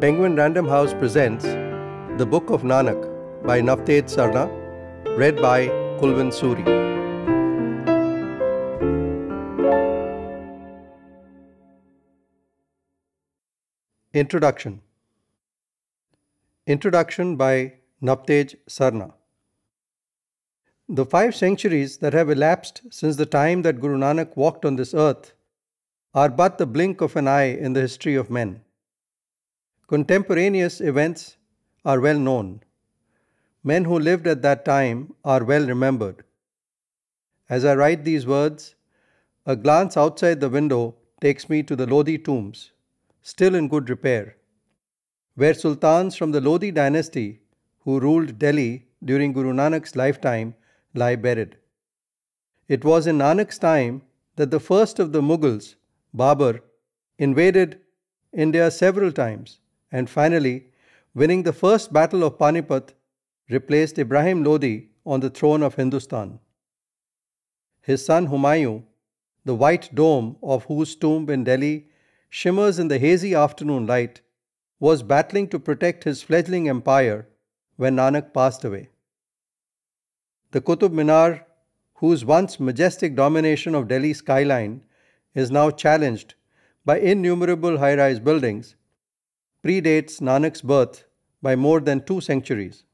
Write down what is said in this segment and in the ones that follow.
Penguin Random House presents The Book of Nanak by Navtej Sarna, read by Kulvin Suri. Introduction by Navtej Sarna. The 5 centuries that have elapsed since the time that Guru Nanak walked on this earth are but the blink of an eye in the history of men. Contemporaneous events are well known. Men who lived at that time are well remembered. As I write these words, a glance outside the window takes me to the Lodi tombs, still in good repair, where sultans from the Lodi dynasty who ruled Delhi during Guru Nanak's lifetime lie buried. It was in Nanak's time that the first of the Mughals, Babur, invaded India several times and finally, winning the first battle of Panipat, replaced Ibrahim Lodi on the throne of Hindustan. His son Humayun, the white dome of whose tomb in Delhi shimmers in the hazy afternoon light, was battling to protect his fledgling empire when Nanak passed away. The Qutub Minar, whose once majestic domination of Delhi's skyline is now challenged by innumerable high-rise buildings, predates Nanak's birth by more than 2 centuries.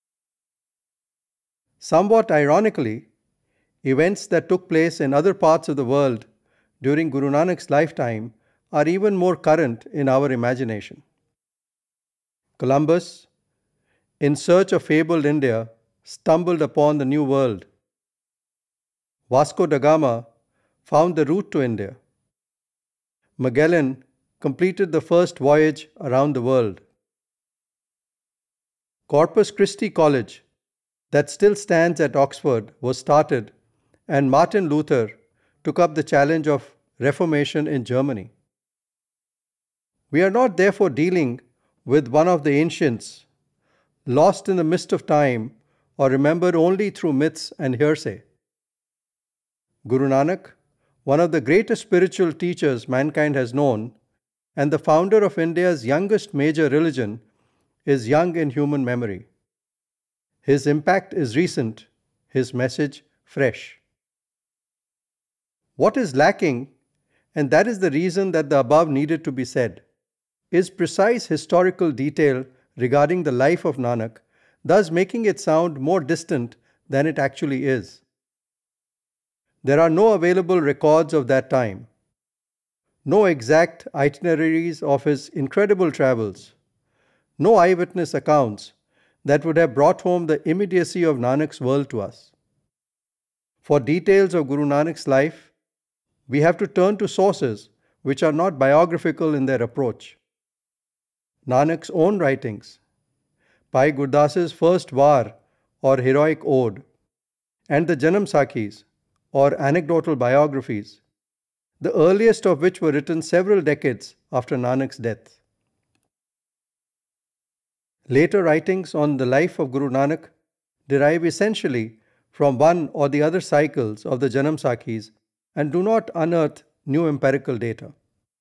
Somewhat ironically, events that took place in other parts of the world during Guru Nanak's lifetime are even more current in our imagination. Columbus, in search of fabled India, stumbled upon the New World. Vasco da Gama found the route to India. Magellan completed the first voyage around the world. Corpus Christi College, that still stands at Oxford, was started, and Martin Luther took up the challenge of Reformation in Germany. We are not therefore dealing with one of the ancients, lost in the mist of time or remembered only through myths and hearsay. Guru Nanak, one of the greatest spiritual teachers mankind has known, and the founder of India's youngest major religion, is young in human memory. His impact is recent, his message fresh. What is lacking, and that is the reason that the above needed to be said, is precise historical detail regarding the life of Nanak, thus making it sound more distant than it actually is. There are no available records of that time, no exact itineraries of his incredible travels, no eyewitness accounts that would have brought home the immediacy of Nanak's world to us. For details of Guru Nanak's life, we have to turn to sources which are not biographical in their approach. Nanak's own writings, Bhai Gurdas's first War or heroic ode, and the Janam Sakhis or anecdotal biographies, the earliest of which were written several decades after Nanak's death. Later writings on the life of Guru Nanak derive essentially from one or the other cycles of the Janam Sakhis and do not unearth new empirical data.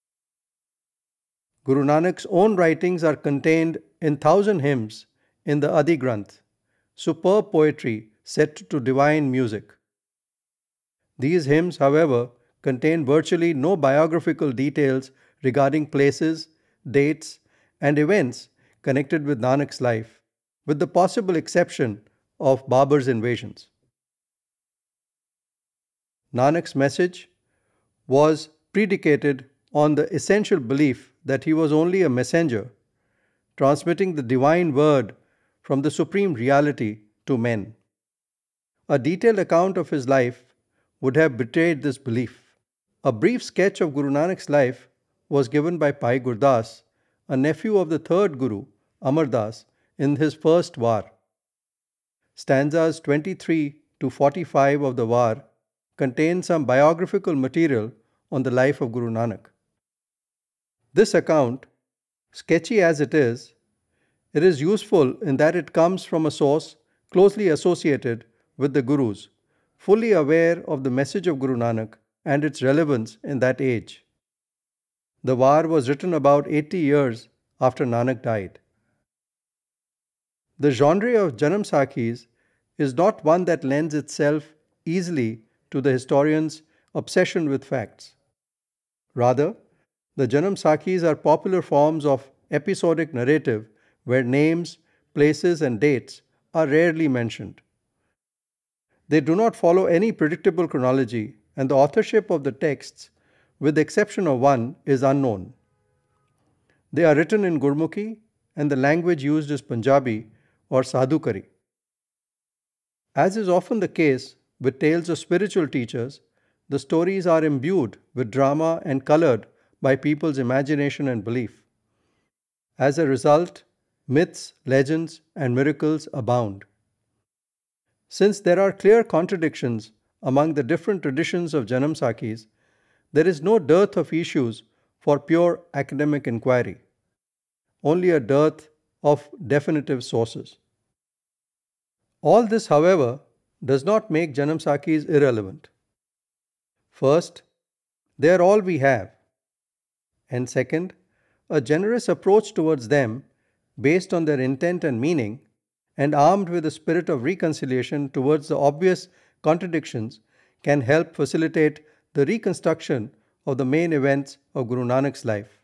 Guru Nanak's own writings are contained in 1,000 hymns in the Adi Granth, superb poetry set to divine music. These hymns, however, contain virtually no biographical details regarding places, dates, and events connected with Nanak's life, with the possible exception of Babur's invasions. Nanak's message was predicated on the essential belief that he was only a messenger, transmitting the divine word from the supreme reality to men. A detailed account of his life would have betrayed this belief. A brief sketch of Guru Nanak's life was given by Bhai Gurdas, a nephew of the third Guru, Amar Das, in his first War. Stanzas 23 to 45 of the War contain some biographical material on the life of Guru Nanak. This account, sketchy as it is useful in that it comes from a source closely associated with the Gurus, fully aware of the message of Guru Nanak and its relevance in that age. The War was written about 80 years after Nanak died. The genre of Janam Sakhis is not one that lends itself easily to the historian's obsession with facts. Rather, the Janam Sakhis are popular forms of episodic narrative where names, places, and dates are rarely mentioned. They do not follow any predictable chronology, and the authorship of the texts, with the exception of one, is unknown. They are written in Gurmukhi, and the language used is Punjabi or Sadhukari. As is often the case with tales of spiritual teachers, the stories are imbued with drama and colored by people's imagination and belief. As a result, myths, legends, and miracles abound. Since there are clear contradictions among the different traditions of Janam Sakhis, there is no dearth of issues for pure academic inquiry, only a dearth of definitive sources. All this, however, does not make Janam Sakhis irrelevant. First, they are all we have. And second, a generous approach towards them, based on their intent and meaning, and armed with a spirit of reconciliation towards the obvious contradictions, can help facilitate the reconstruction of the main events of Guru Nanak's life.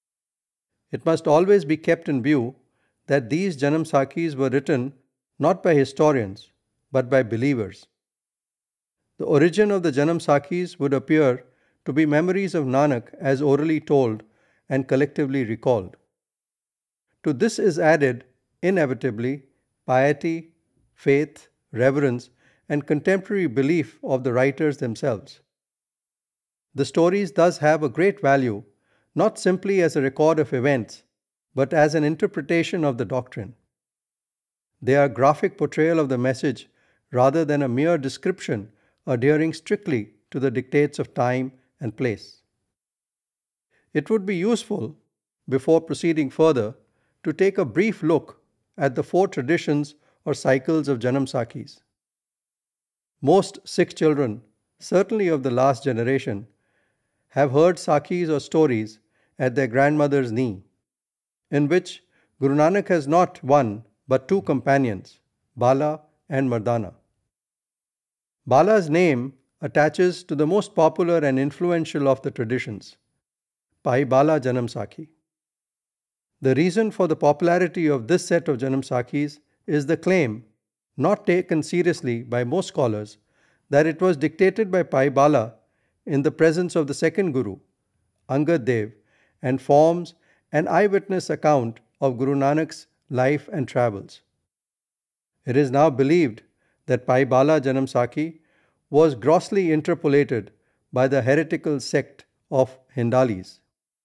It must always be kept in view that these Janam Sakhis were written not by historians, but by believers. The origin of the Janam Sakhis would appear to be memories of Nanak as orally told and collectively recalled. To this is added, inevitably, piety, faith, reverence, and contemporary belief of the writers themselves. The stories thus have a great value, not simply as a record of events, but as an interpretation of the doctrine. They are a graphic portrayal of the message rather than a mere description adhering strictly to the dictates of time and place. It would be useful, before proceeding further, to take a brief look at the 4 traditions or cycles of Janam Sakhis. Most Sikh children, certainly of the last generation, have heard Sakhis or stories at their grandmother's knee, in which Guru Nanak has not one but 2 companions, Bala and Mardana. Bala's name attaches to the most popular and influential of the traditions, Pai Bala Janam Sakhi. The reason for the popularity of this set of Janam Sakhis is the claim, not taken seriously by most scholars, that it was dictated by Pai Bala in the presence of the second Guru, Angad Dev, and forms an eyewitness account of Guru Nanak's life and travels. It is now believed that Pai Bala Janam Sakhi was grossly interpolated by the heretical sect of Hindalis.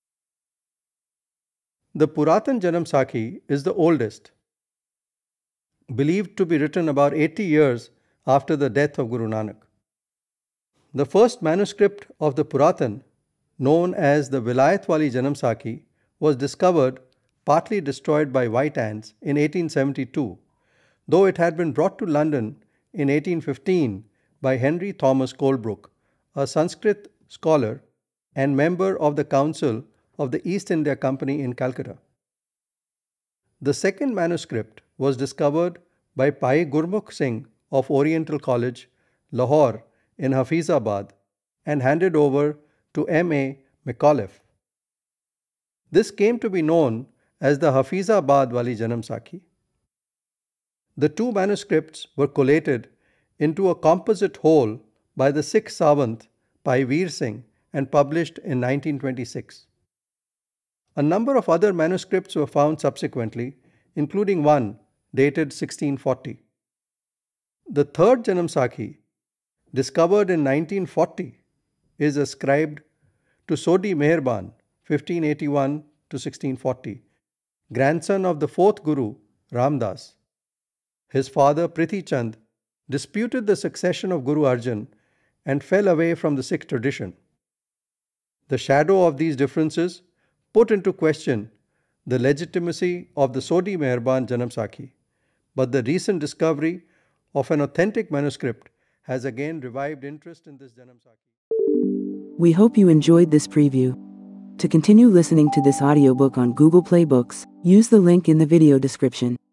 The Puratan Janam Sakhi is the oldest, believed to be written about 80 years after the death of Guru Nanak. The first manuscript of the Puratan, known as the Vilayat Wali Janam Sakhi, was discovered, partly destroyed by white ants, in 1872, though it had been brought to London in 1815 by Henry Thomas Colebrook, a Sanskrit scholar and member of the Council of the East India Company in Calcutta. The second manuscript was discovered by Pai Gurmukh Singh of Oriental College, Lahore in Hafizabad, and handed over to M.A. McAuliffe. This came to be known as the Hafizabad Wali Janam Sakhi. The 2 manuscripts were collated into a composite whole by the Sikh savant Pai Veer Singh and published in 1926. A number of other manuscripts were found subsequently, including one dated 1640. The third Janam Sakhi, discovered in 1940, is ascribed to Sodi Meherban, 1581 to 1640, grandson of the 4th Guru, Ramdas. His father, Prithi Chand, disputed the succession of Guru Arjan and fell away from the Sikh tradition. The shadow of these differences put into question the legitimacy of the Sodi Meherban Janam Sakhi, but the recent discovery of an authentic manuscript has again revived interest in this Janam Sakhi. We hope you enjoyed this preview. To continue listening to this audiobook on Google Play Books, use the link in the video description.